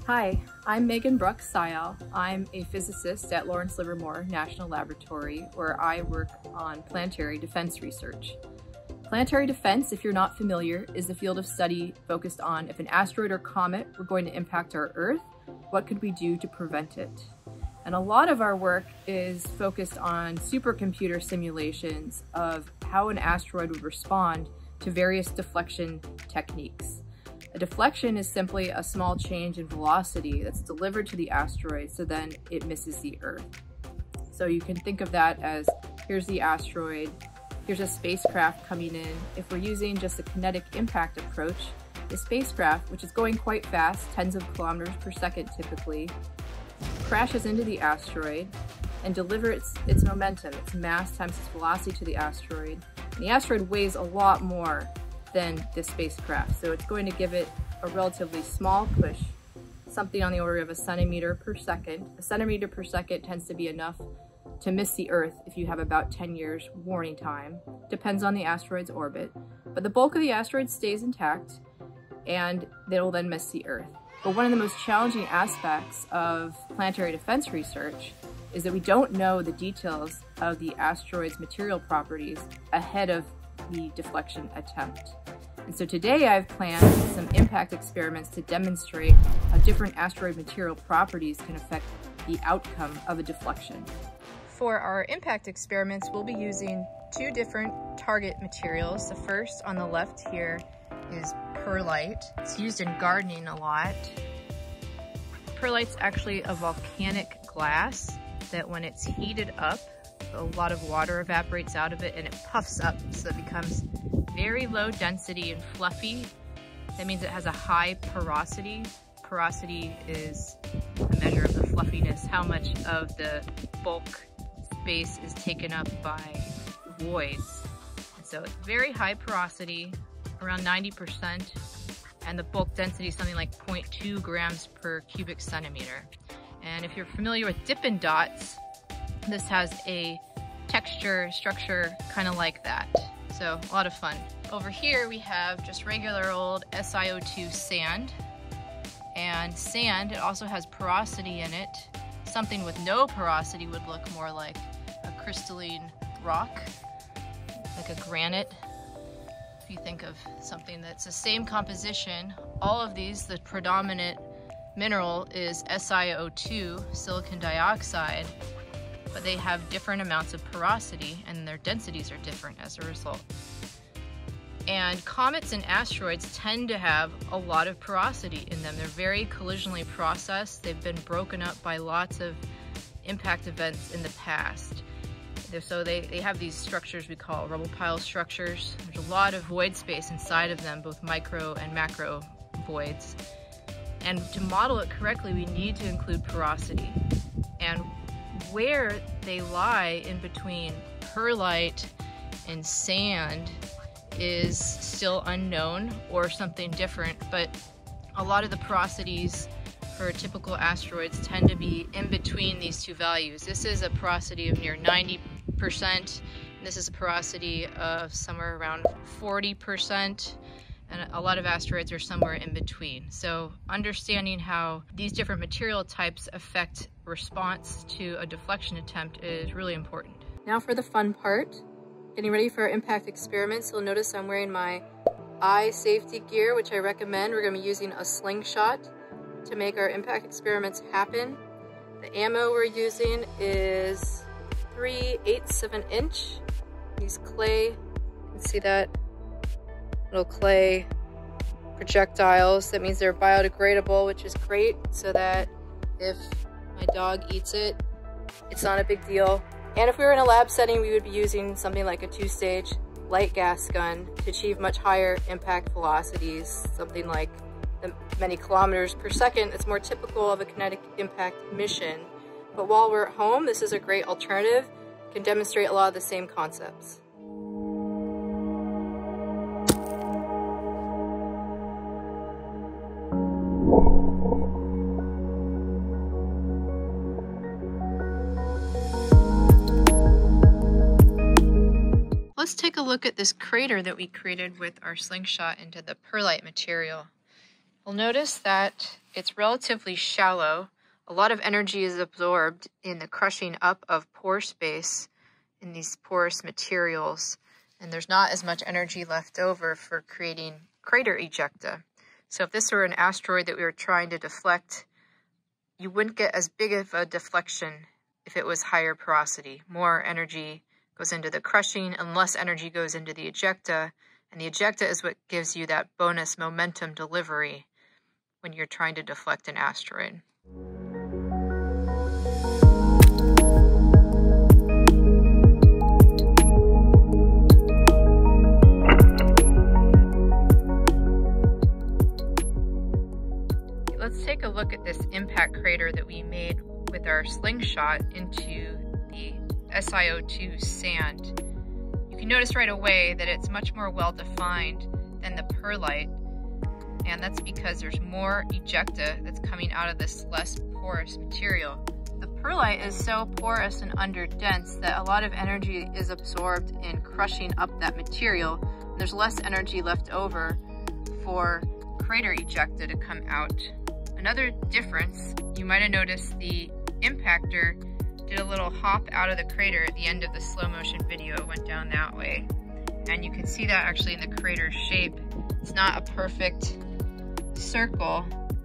Hi, I'm Megan Brooks Sayal. I'm a physicist at Lawrence Livermore National Laboratory, where I work on planetary defense research. Planetary defense, if you're not familiar, is the field of study focused on if an asteroid or comet were going to impact our Earth, what could we do to prevent it? And a lot of our work is focused on supercomputer simulations of how an asteroid would respond to various deflection techniques. A deflection is simply a small change in velocity that's delivered to the asteroid so then it misses the Earth. So you can think of that as, here's the asteroid, here's a spacecraft coming in. If we're using just a kinetic impact approach, the spacecraft, which is going quite fast, tens of kilometers per second typically, crashes into the asteroid and delivers its momentum, its mass times its velocity to the asteroid. And the asteroid weighs a lot more than the spacecraft, so it's going to give it a relatively small push, something on the order of a centimeter per second. A centimeter per second tends to be enough to miss the Earth if you have about 10 years warning time. Depends on the asteroid's orbit, but the bulk of the asteroid stays intact and they will then miss the Earth. But one of the most challenging aspects of planetary defense research is that we don't know the details of the asteroid's material properties ahead of the deflection attempt. And so today I've planned some impact experiments to demonstrate how different asteroid material properties can affect the outcome of a deflection. For our impact experiments, we'll be using two different target materials. The first on the left here is perlite. It's used in gardening a lot. Perlite's actually a volcanic glass that when it's heated up, a lot of water evaporates out of it and it puffs up, so it becomes very low density and fluffy. That means it has a high porosity. Porosity is a measure of the fluffiness, how much of the bulk space is taken up by voids. And so it's very high porosity, around 90%, and the bulk density is something like 0.2 grams per cubic centimeter. And if you're familiar with Dippin' Dots, this has a texture, structure kind of like that. So a lot of fun. Over here we have just regular old SiO2 sand. And sand, it also has porosity in it. Something with no porosity would look more like a crystalline rock, like a granite. If you think of something that's the same composition, all of these, the predominant mineral is SiO2, silicon dioxide, but they have different amounts of porosity and their densities are different as a result. And comets and asteroids tend to have a lot of porosity in them. They're very collisionally processed. They've been broken up by lots of impact events in the past. So they have these structures we call rubble pile structures. There's a lot of void space inside of them, both micro and macro voids. And to model it correctly, we need to include porosity. And where they lie in between perlite and sand is still unknown, or something different, but a lot of the porosities for typical asteroids tend to be in between these two values. This is a porosity of near 90%, and this is a porosity of somewhere around 40%. And a lot of asteroids are somewhere in between. So understanding how these different material types affect response to a deflection attempt is really important. Now for the fun part, getting ready for our impact experiments. You'll notice I'm wearing my eye safety gear, which I recommend. We're gonna be using a slingshot to make our impact experiments happen. The ammo we're using is 3/8 of an inch. Use clay, you can see that. Little clay projectiles. That means they're biodegradable, which is great, so that if my dog eats it, it's not a big deal. And if we were in a lab setting, we would be using something like a 2-stage light gas gun to achieve much higher impact velocities, something like many kilometers per second. It's more typical of a kinetic impact mission. But while we're at home, this is a great alternative. It can demonstrate a lot of the same concepts. Let's take a look at this crater that we created with our slingshot into the perlite material. We'll notice that it's relatively shallow. A lot of energy is absorbed in the crushing up of pore space in these porous materials, and there's not as much energy left over for creating crater ejecta. So if this were an asteroid that we were trying to deflect, you wouldn't get as big of a deflection if it was higher porosity. More energy goes into the crushing and less energy goes into the ejecta, and the ejecta is what gives you that bonus momentum delivery when you're trying to deflect an asteroid. Let's take a look at this impact crater that we made with our slingshot into the SiO2 sand. You can notice right away that it's much more well defined than the perlite, and that's because there's more ejecta that's coming out of this less porous material. The perlite is so porous and underdense that a lot of energy is absorbed in crushing up that material, and there's less energy left over for crater ejecta to come out. Another difference, you might have noticed the impactor did a little hop out of the crater at the end of the slow motion video. It went down that way. And you can see that actually in the crater shape. It's not a perfect circle.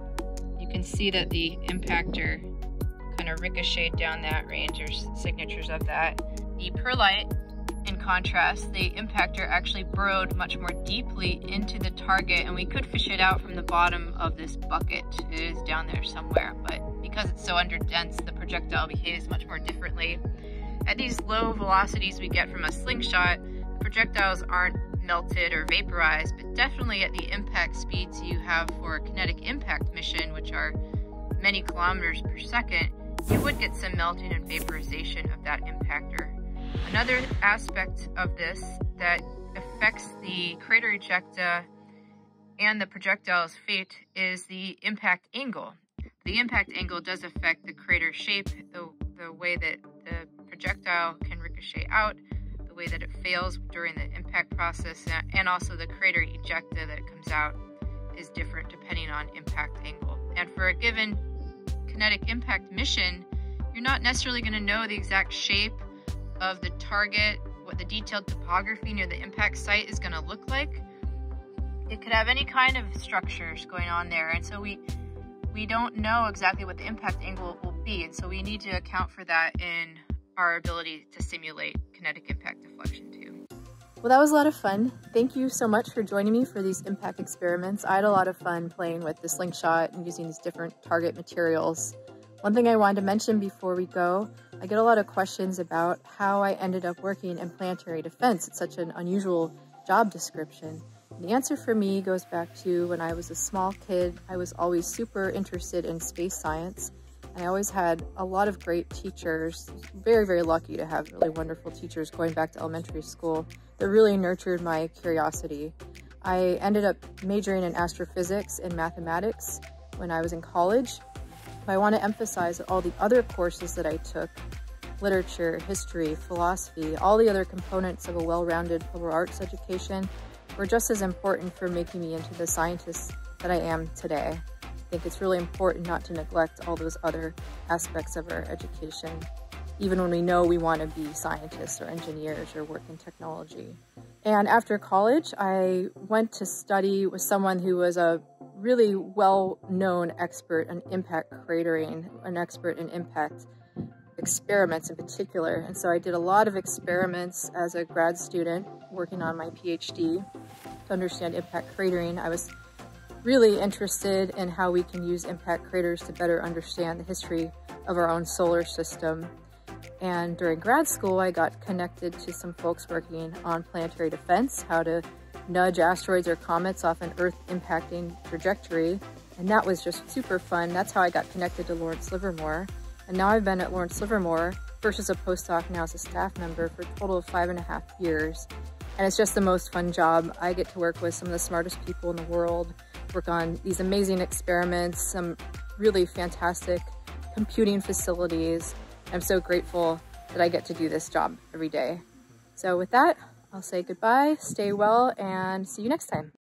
You can see that the impactor kind of ricocheted down that range. There's signatures of that. The perlite, in contrast, the impactor actually burrowed much more deeply into the target, and we could fish it out from the bottom of this bucket. It is down there somewhere, but because it's so underdense, the projectile behaves much more differently. At these low velocities we get from a slingshot, the projectiles aren't melted or vaporized, but definitely at the impact speeds you have for a kinetic impact mission, which are many kilometers per second, you would get some melting and vaporization of that impactor. Another aspect of this that affects the crater ejecta and the projectile's fate is the impact angle. The impact angle does affect the crater shape, the way that the projectile can ricochet out, the way that it fails during the impact process, and also the crater ejecta that comes out is different depending on impact angle. And for a given kinetic impact mission, you're not necessarily going to know the exact shape of the target, what the detailed topography near the impact site is going to look like. It could have any kind of structures going on there, and so we don't know exactly what the impact angle will be, and so we need to account for that in our ability to simulate kinetic impact deflection too. Well, that was a lot of fun. Thank you so much for joining me for these impact experiments. I had a lot of fun playing with the slingshot and using these different target materials. One thing I wanted to mention before we go, I get a lot of questions about how I ended up working in planetary defense. It's such an unusual job description. And the answer for me goes back to when I was a small kid. I was always super interested in space science, and I always had a lot of great teachers. Very, very lucky to have really wonderful teachers going back to elementary school that really nurtured my curiosity. I ended up majoring in astrophysics and mathematics when I was in college. But I want to emphasize that all the other courses that I took, literature, history, philosophy, all the other components of a well-rounded liberal arts education, were just as important for making me into the scientist that I am today. I think it's really important not to neglect all those other aspects of our education, even when we know we want to be scientists or engineers or work in technology. And after college, I went to study with someone who was a really well-known expert in impact cratering, an expert in impact experiments in particular. And so I did a lot of experiments as a grad student working on my PhD to understand impact cratering. I was really interested in how we can use impact craters to better understand the history of our own solar system. And during grad school, I got connected to some folks working on planetary defense, how to nudge asteroids or comets off an Earth impacting trajectory. And that was just super fun. That's how I got connected to Lawrence Livermore. And now I've been at Lawrence Livermore, first as a postdoc, now as a staff member for a total of 5.5 years. And it's just the most fun job. I get to work with some of the smartest people in the world, work on these amazing experiments, some really fantastic computing facilities. I'm so grateful that I get to do this job every day. So with that, I'll say goodbye, stay well, and see you next time.